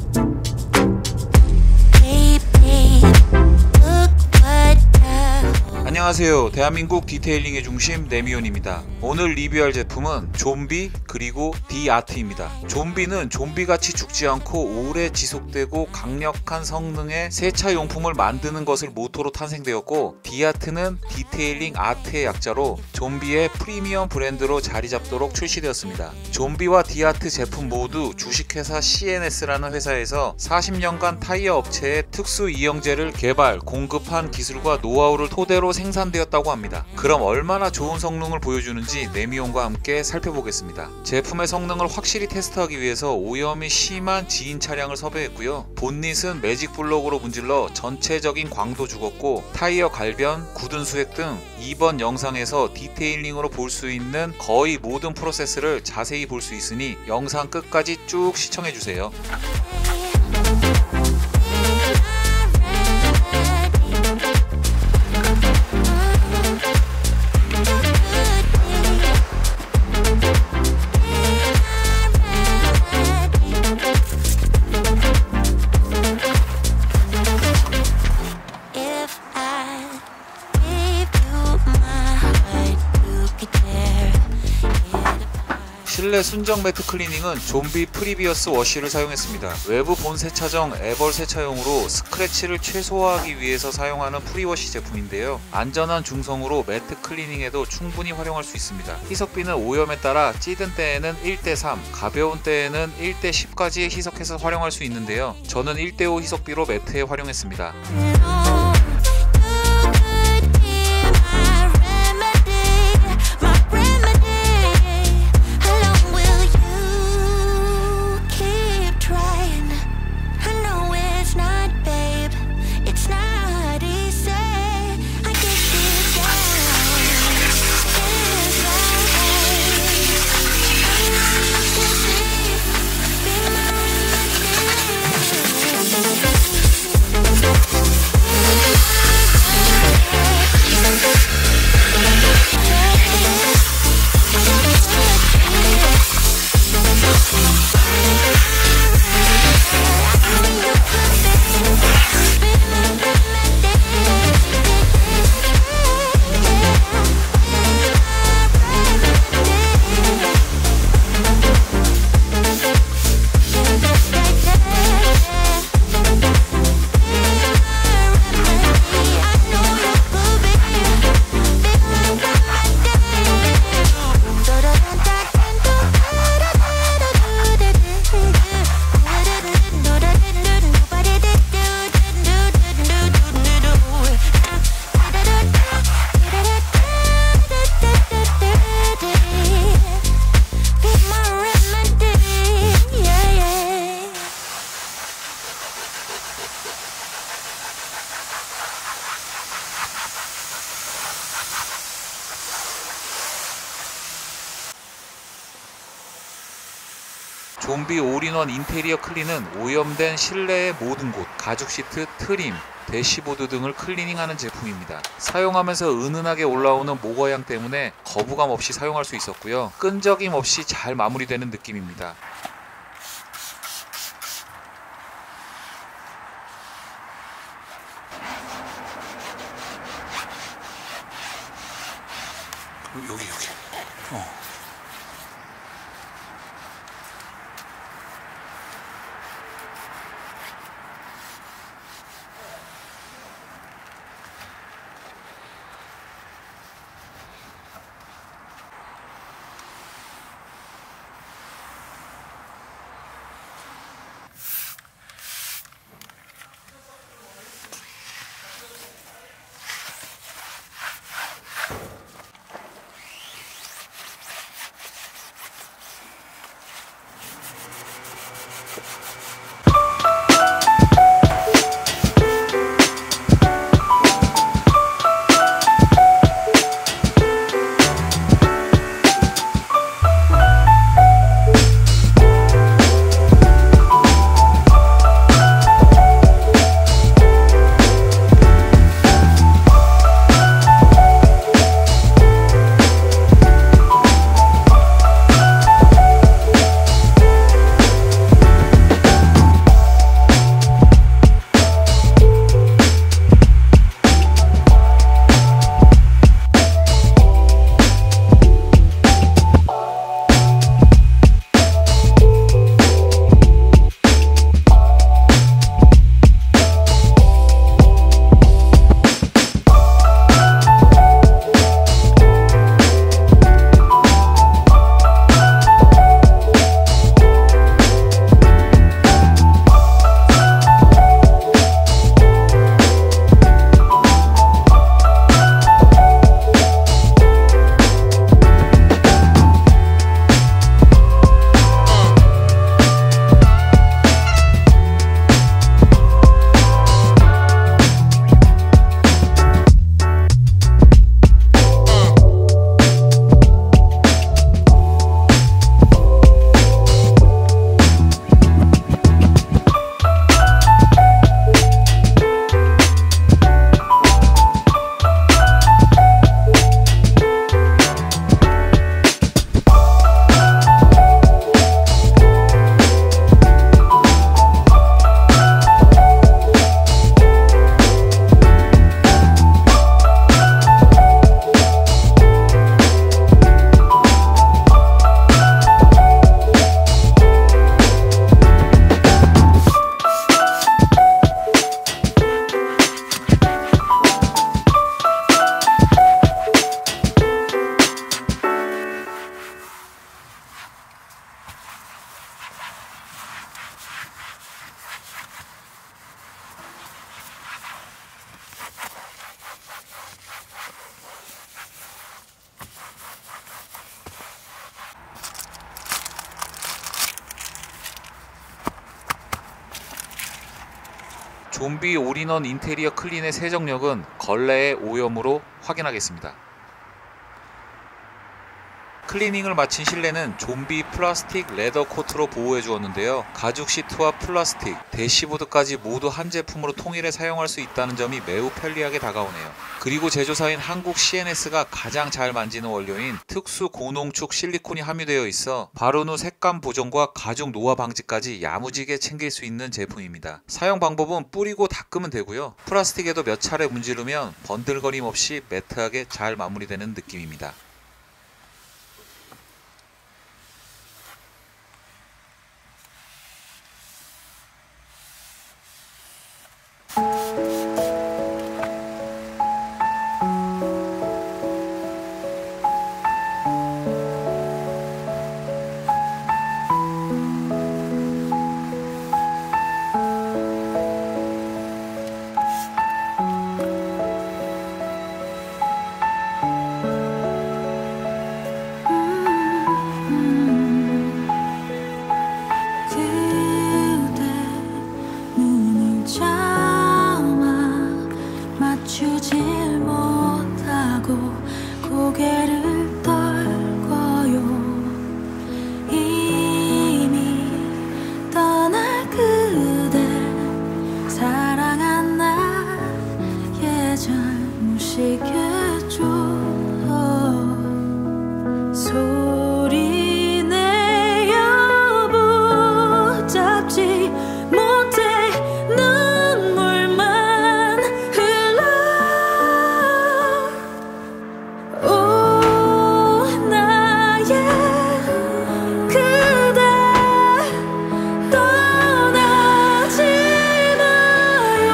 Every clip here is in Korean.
안녕하세요. 대한민국 디테일링의 중심 네미온입니다. 오늘 리뷰할 제품은 좀비 그리고 디아트입니다. 좀비는 좀비같이 죽지 않고 오래 지속되고 강력한 성능의 세차용품을 만드는 것을 모토로 탄생되었고, 디아트는 디테일링 아트의 약자로 좀비의 프리미엄 브랜드로 자리잡도록 출시되었습니다. 좀비와 디아트 제품 모두 주식회사 CNS라는 회사에서 40년간 타이어 업체에 특수 이영제를 개발, 공급한 기술과 노하우를 토대로 생산되었다고 합니다. 그럼 얼마나 좋은 성능을 보여주는지 네미온과 함께 살펴보겠습니다. 제품의 성능을 확실히 테스트하기 위해서 오염이 심한 지인 차량을 섭외했고요. 본닛은 매직 블록으로 문질러 전체적인 광도 죽었고, 타이어 갈변, 굳은 수액 등 이번 영상에서 디테일링으로 볼 수 있는 거의 모든 프로세스를 자세히 볼 수 있으니 영상 끝까지 쭉 시청해주세요. 실내 순정 매트 클리닝은 좀비 프리비어스 워시를 사용했습니다. 외부 본 세차정 애벌 세차용으로 스크래치를 최소화하기 위해서 사용하는 프리워시 제품인데요. 안전한 중성으로 매트 클리닝에도 충분히 활용할 수 있습니다. 희석비는 오염에 따라 찌든 때에는 1:3, 가벼운 때에는 1:10까지 희석해서 활용할 수 있는데요. 저는 1:5 희석비로 매트에 활용했습니다. 좀비 올인원 인테리어 클린은 오염된 실내의 모든 곳, 가죽 시트, 트림, 대시보드 등을 클리닝하는 제품입니다. 사용하면서 은은하게 올라오는 모거향 때문에 거부감 없이 사용할 수 있었고요. 끈적임 없이 잘 마무리되는 느낌입니다. 여기 좀비 올인원 인테리어 클린의 세정력은 걸레의 오염으로 확인하겠습니다. 클리닝을 마친 실내는 좀비 플라스틱 레더 코트로 보호해 주었는데요. 가죽 시트와 플라스틱, 대시보드까지 모두 한 제품으로 통일해 사용할 수 있다는 점이 매우 편리하게 다가오네요. 그리고 제조사인 한국 CNS가 가장 잘 만지는 원료인 특수 고농축 실리콘이 함유되어 있어 바른 후 색감 보정과 가죽 노화 방지까지 야무지게 챙길 수 있는 제품입니다. 사용 방법은 뿌리고 닦으면 되고요. 플라스틱에도 몇 차례 문지르면 번들거림 없이 매트하게 잘 마무리되는 느낌입니다. 고개를 떨궈요. 이미 떠날 그댈 사랑한 나 예전 무시겠죠. 소리 내어 붙잡지 못해 눈물만 흘러. 오 나의 그대 떠나지 마요.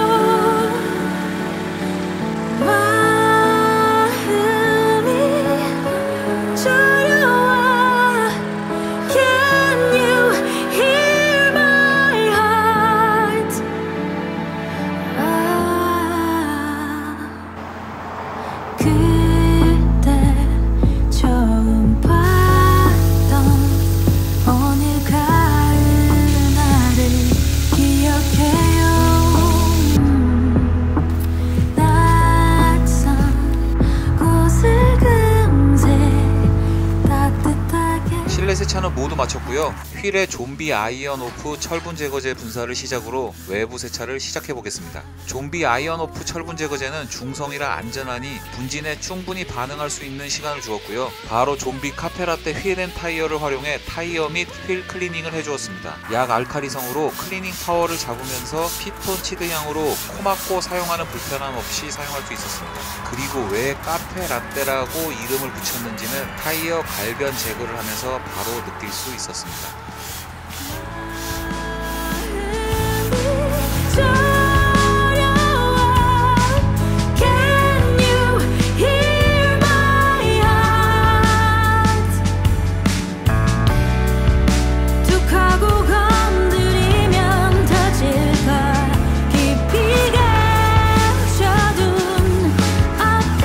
마음이 저려와. Can you hear my heart? 그때 처음 봤던 어느 가을 날을 기억해요. 낯선 곳을 금세 따뜻하게. 실내 세차는 모두 마쳤고요. 휠에 좀비 아이언 오프 철분 제거제 분사를 시작으로 외부 세차를 시작해 보겠습니다. 좀비 아이언 오프 철분 제거제는 중성이라 안전하니 분진에 충분히 반응할 수 있는 시간을 주었고요. 바로 좀비 카페라떼 휠 앤 타이어를 활용해 타이어 및 휠 클리닝을 해주었습니다. 약 알칼리성으로 클리닝 파워를 잡으면서 피톤 치드 향으로 코 막고 사용하는 불편함 없이 사용할 수 있었습니다. 그리고 왜 카페 라떼라고 이름을 붙였는지는 타이어 갈변 제거를 하면서 바로 느낄 수 있었습니다. Can you hear my heart? 툭 하고 건드리면 터질까. 깊이 감춰둔 아픔.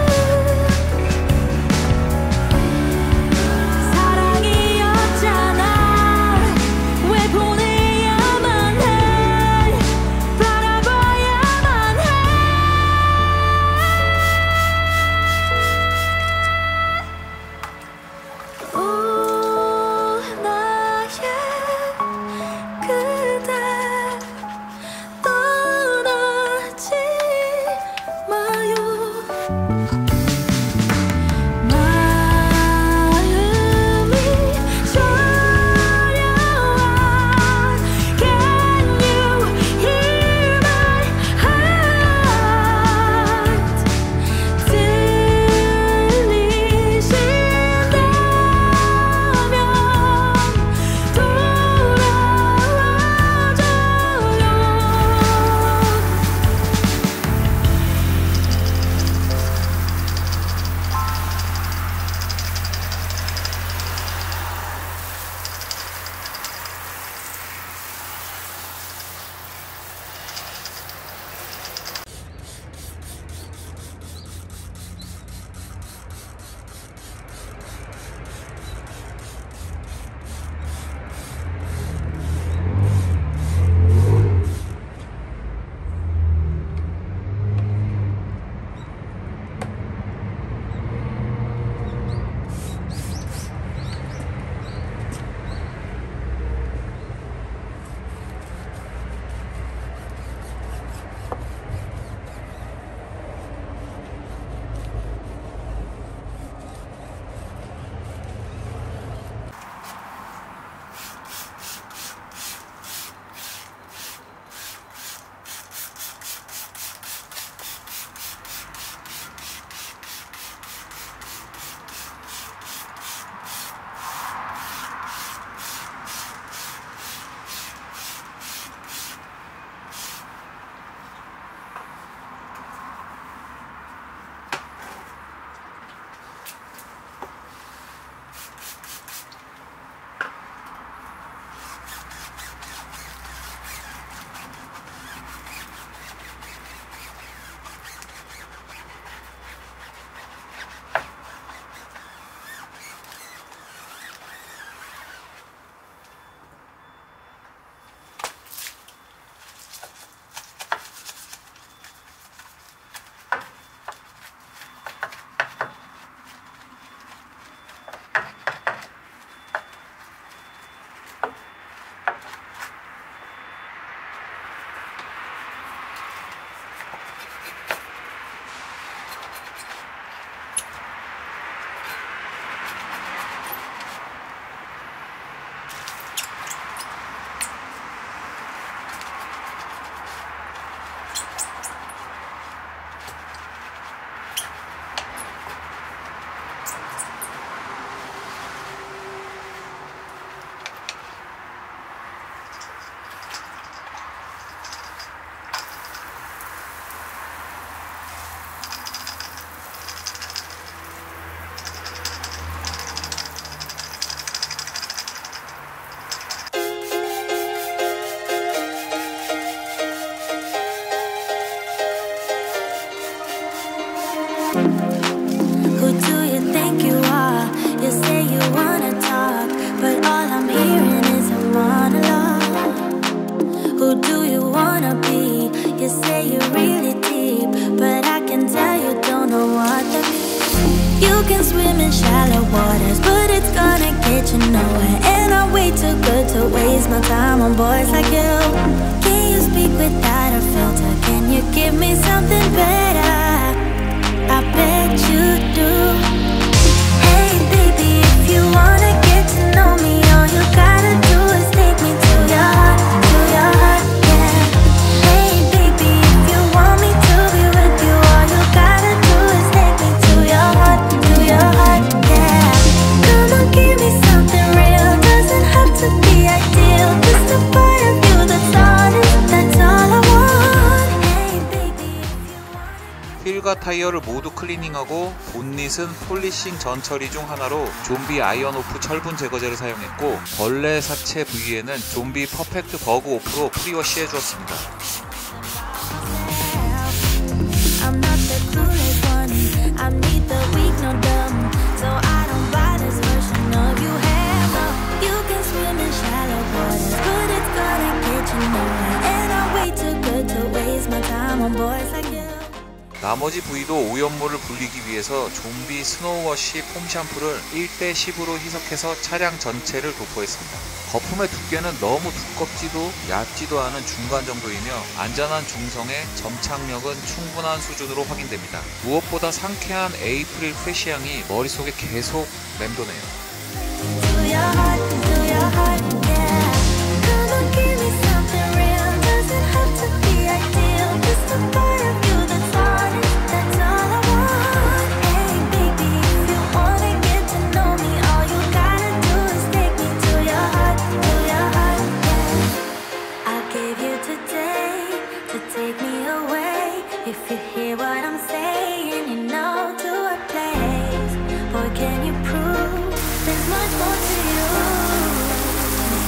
사랑이었잖아. can swim in shallow waters, but it's gonna get you nowhere. And I'm way too good to waste my time on boys like you. Can you speak without a filter? Can you give me something better? I bet you do. Hey baby, if you wanna get to know me, all you gotta do is take me to your heart, yeah. Hey baby, if you want me to be with you, all you gotta do is take me to your heart, yeah. Come on, give me something real, doesn't have to be ideal, just a part of you that's honest, that's all I want. Hey baby, if you wanna. 휠과 타이어를 모두 클리닝하고 본닛은 폴리싱 전 처리 중 하나로 좀비 아이언오프 철분 제거제를 사용했고, 벌레 사체 부위에는 좀비 퍼펙트 버그 오프로 프리워시 해주었습니다. I'm not the clueless one. I'm neither weak nor dumb, so I don't buy this version of you. Hell no, you can swim in shallow waters, but it's gonna get you nowhere. And I'm way too good to waste my time on boys like you. 나머지 부위도 오염물을 불리기 위해서 좀비 스노우워시 폼 샴푸를 1:10으로 희석해서 차량 전체를 도포했습니다. 거품의 두께는 너무 두껍지도 얕지도 않은 중간 정도이며 안전한 중성의 점착력은 충분한 수준으로 확인됩니다. 무엇보다 상쾌한 에이프릴 프레시 향이 머릿속에 계속 맴도네요. To your heart, yeah. Come on, give me something real, doesn't have to be ideal, just a part of you that's honest, that's all I want. Hey baby, if you wanna get to know me, all you gotta do is take me to your heart, yeah. I'll give you today to take me away. If you hear what I'm saying, you know to a place. Boy, can you prove there's much more to you?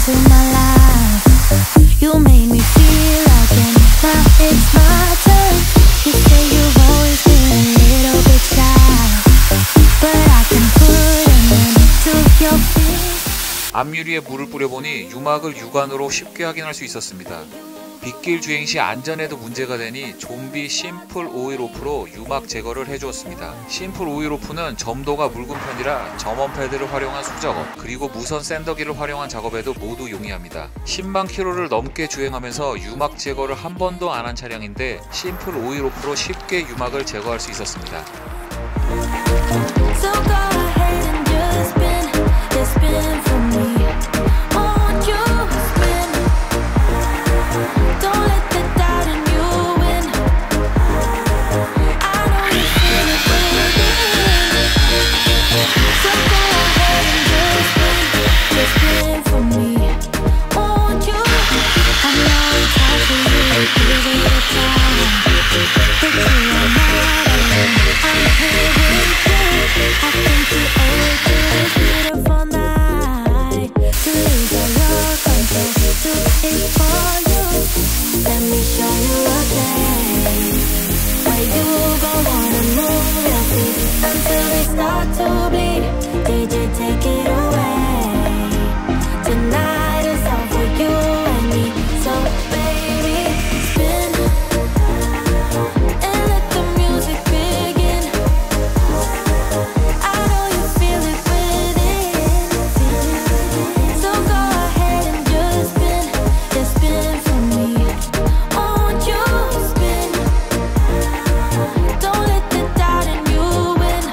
into my life. You made me feel again. Now it's my turn. You say you've always been a little bit shy, but I can put an end to your fears. 앞유리에 물을 뿌려보니 유막을 육안으로 쉽게 확인할 수 있었습니다. 빗길 주행 시 안전에도 문제가 되니 좀비 심플 오일 오프로 유막 제거를 해주었습니다. 심플 오일 오프는 점도가 묽은 편이라 점원 패드를 활용한 수작업, 그리고 무선 샌더기를 활용한 작업에도 모두 용이합니다. 10만 킬로를 넘게 주행하면서 유막 제거를 한 번도 안 한 차량인데 심플 오일 오프로 쉽게 유막을 제거할 수 있었습니다. So go ahead and just spin for me. Won't you spin? Don't let the doubt in you win. I know you feel it within. So go ahead and just spin for me. Won't you? I know it's hard for you to give it a try, but you are not alone. I'm here with you. I think you owe it to this beautiful night to lose all your control, to it for you. Let me show you a place where you gon' wanna move your feet until they start to bleed. DJ, take it away. Tonight is all for you and me. So baby, spin and let the music begin. I know you feel it within. So go ahead and just spin for me. Won't you spin? Don't let the doubt in you win.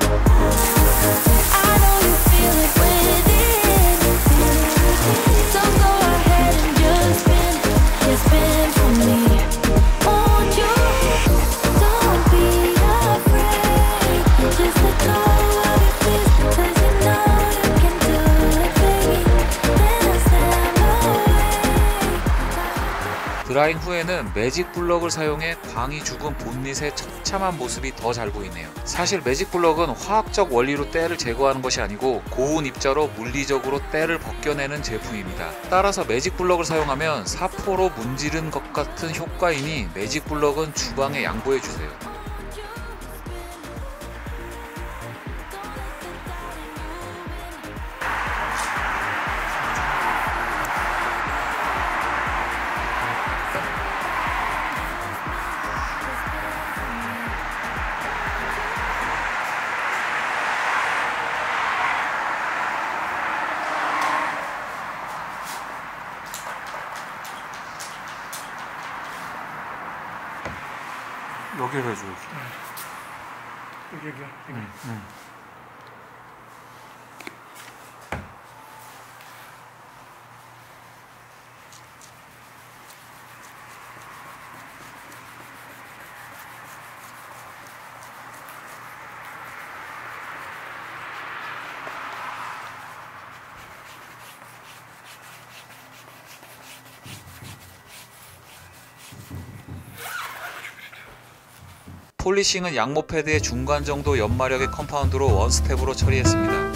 I know you feel it within. So go ahead and just spin for me. Won't you? Don't be afraid. Just let go of your fears, 'cause you know you can do it, baby. Dance them away. 드라잉 후에는 매직 블럭을 사용해 광이 죽은 본닛의 처참한 모습이 더 잘 보이네요. 사실 매직 블럭은 화학적 원리로 때를 제거하는 것이 아니고 고온 입자로 물리적으로 때를 벗겨내는 제품입니다. 따라서 매직 블럭을 사용하면 사포로 문지른 것 같은 효과이니 매직 블럭은 주방에 양보해 주세요. 여기를 해줘. 여기. 폴리싱은 양모 패드의 중간 정도 연마력의 컴파운드로 원스텝으로 처리했습니다.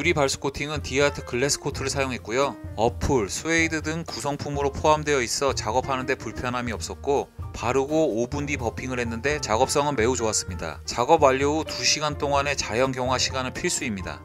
유리 발수 코팅은 디아트 글래스 코트를 사용했고요. 어플, 스웨이드 등 구성품으로 포함되어 있어 작업하는데 불편함이 없었고 바르고 5분 뒤 버핑을 했는데 작업성은 매우 좋았습니다. 작업 완료 후 2시간 동안의 자연 경화 시간은 필수입니다.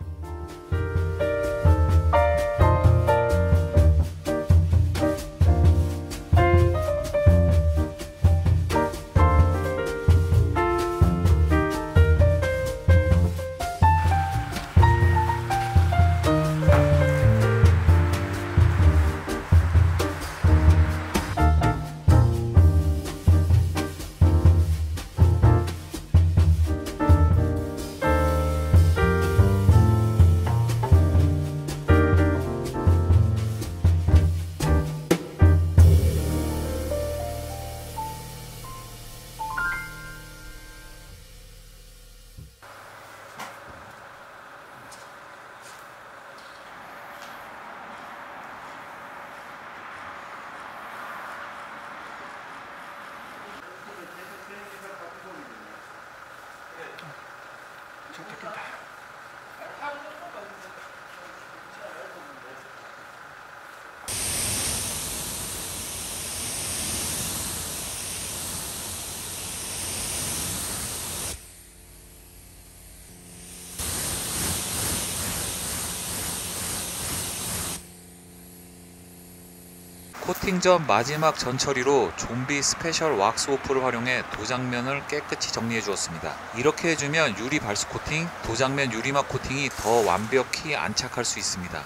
코팅 전 마지막 전처리로 좀비 스페셜 왁스 오프를 활용해 도장면을 깨끗이 정리해 주었습니다. 이렇게 해주면 유리 발수 코팅, 도장면 유리막 코팅이 더 완벽히 안착할 수 있습니다.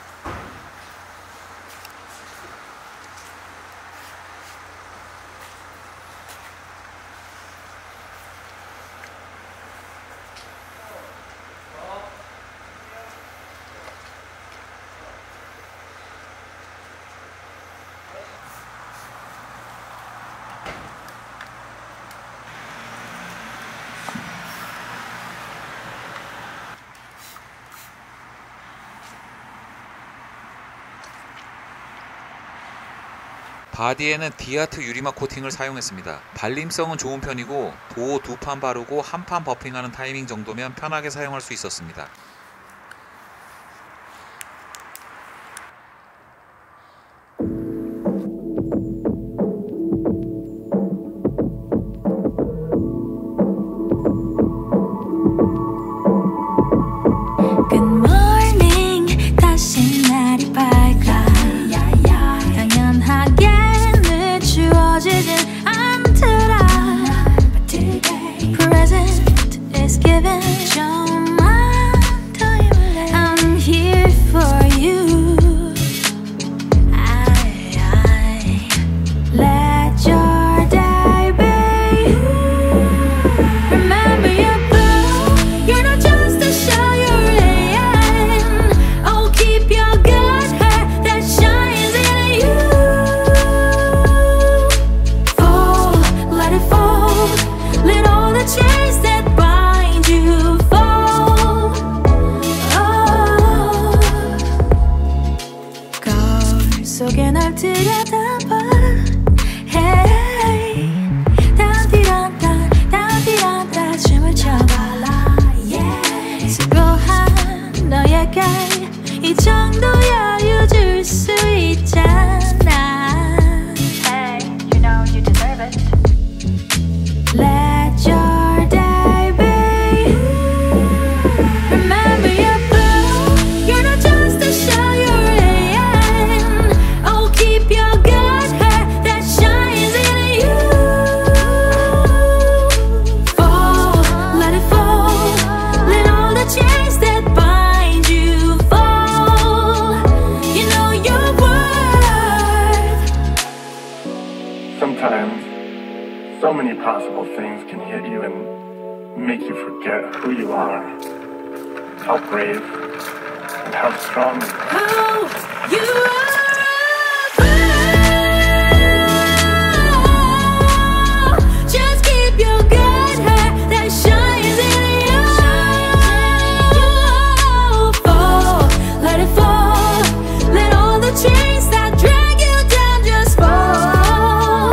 바디에는 디아트 유리막 코팅을 사용했습니다. 발림성은 좋은 편이고 도어 2판 바르고 1판 버핑하는 타이밍 정도면 편하게 사용할 수 있었습니다. Good morning, 다시 날이 밝아. 당연하게 늦추어지진 않더라. Present is given. 좀만 더 힘을 내. I'm here for you. Let your day be. Remember your blue. You're not just a show you're in. Oh, keep your good hair that shines in you. Fall, let it fall. Let all the chains that bind you fall. Oh, 거울 속에 널 들여다봐. Hey, 딴 춤을 춰봐라. Yeah, 수고한 너에게 이 정도 여유 줄 수 있잖아. Hey, you know you deserve it. Let your day be. Remember your blue. You're not just a show you're in. Oh, keep your good hair that shines in you. Fall, let it fall. Let all the chains that bind you fall. You know your worth. Sometimes, so many possible things can hit you and make you forget who you are, how brave, and how strong you are. Oh, you are. Just keep your good hair that shines in you. Fall, let it fall. Let all the chains that drag you down just fall.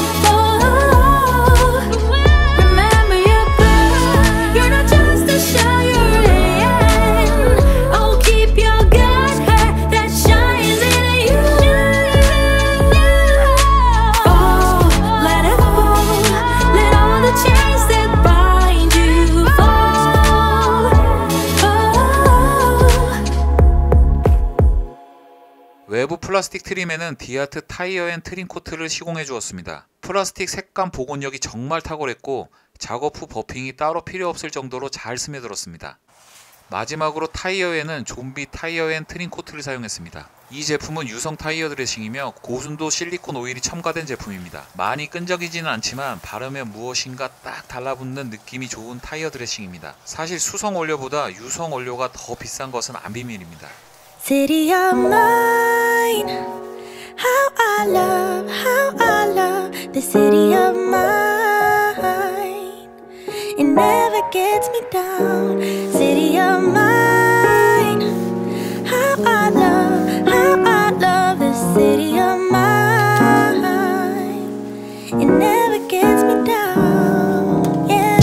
Fall. Remember your blue. You're not just a show you're in. Oh, keep your 외부 플라스틱 트림에는 디아트 타이어 앤 트림 코트를 시공해 주었습니다. 플라스틱 색감 복원력이 정말 탁월했고 작업 후 버핑이 따로 필요 없을 정도로 잘 스며들었습니다. 마지막으로 타이어에는 좀비 타이어 앤 트림 코트를 사용했습니다. 이 제품은 유성 타이어 드레싱이며 고순도 실리콘 오일이 첨가된 제품입니다. 많이 끈적이지는 않지만 바르면 무엇인가 딱 달라붙는 느낌이 좋은 타이어 드레싱입니다. 사실 수성 원료보다 유성 원료가 더 비싼 것은 안 비밀입니다. City of mine, how I love the city of mine. It never gets me down. City of mine, how I love the city of mine. It never gets me down, yeah.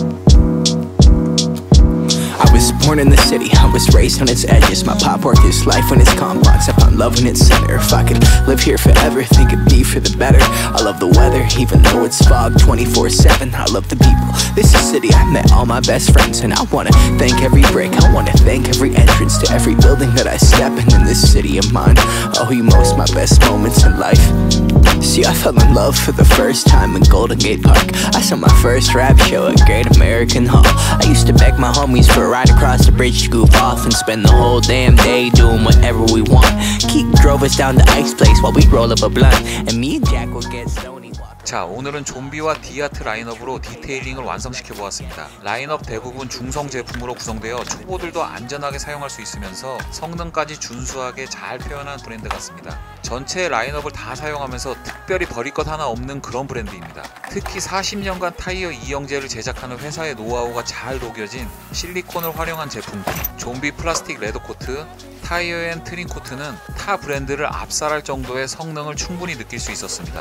I was born in the city, I was raised on its edges. My pop worked his life when it's complex. I found love in its center. If I could live here forever, think it'd be for the better. I love the weather, even though it's fog 24/7. I love the people, this is city. I met all my best friends, and I wanna thank every brick. I wanna thank every entrance to every building that I step in this city of mine. I owe you most my best moments in life. See, I fell in love for the first time in Golden Gate Park. I saw my first rap show at Great American Hall. I used to beg my homies for a ride across the bridge to goof off and spend the whole damn day doing whatever we want. Keith drove us down to Ike's place while we'd roll up a blunt, and me and Jack would get stoned. 자, 오늘은 좀비와 디아트 라인업으로 디테일링을 완성시켜 보았습니다. 라인업 대부분 중성 제품으로 구성되어 초보들도 안전하게 사용할 수 있으면서 성능까지 준수하게 잘 표현한 브랜드 같습니다. 전체 라인업을 다 사용하면서 특별히 버릴 것 하나 없는 그런 브랜드입니다. 특히 40년간 타이어 이영재를 제작하는 회사의 노하우가 잘 녹여진 실리콘을 활용한 제품들, 좀비 플라스틱 레더코트, 타이어 앤 트림 코트는 타 브랜드를 압살할 정도의 성능을 충분히 느낄 수 있었습니다.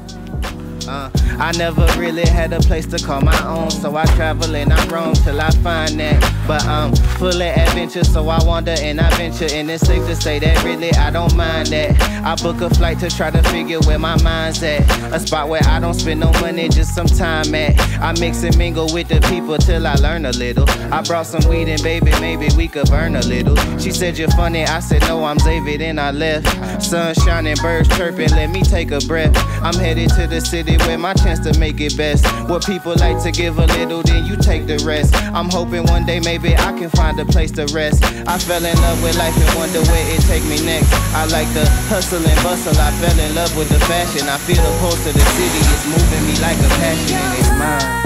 I never really had a place to call my own, so I travel and I roam till I find that. But I'm full of adventure, so I wander and I venture, and it's safe to say that really I don't mind that. I book a flight to try to figure where my mind's at, a spot where I don't spend no money, just some time at. I mix and mingle with the people till I learn a little. I brought some weed and baby, maybe we could burn a little. She said you're funny, I said no, I'm Xavier, then I left. Sun shining, birds chirping, let me take a breath. I'm headed to the city where my chance to make it best. Where people like to give a little, then you take the rest. I'm hoping one day maybe I can find a place to rest. I fell in love with life and wonder where it take me next. I like the hustle and bustle, I fell in love with the fashion. I feel the pulse of the city, it's moving me like a passion and it's mine.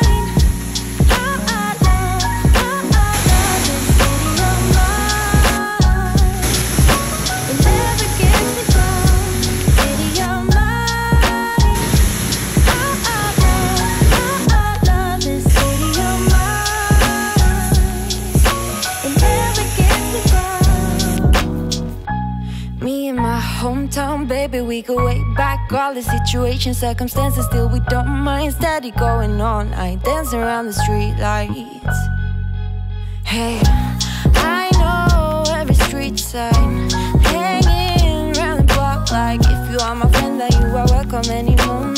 Hometown, baby, we go way back. All the situations, circumstances, still we don't mind. Steady going on, I dance around the street lights. Hey, I know every street sign, hanging around the block. Like if you are my friend, then you are welcome any moment.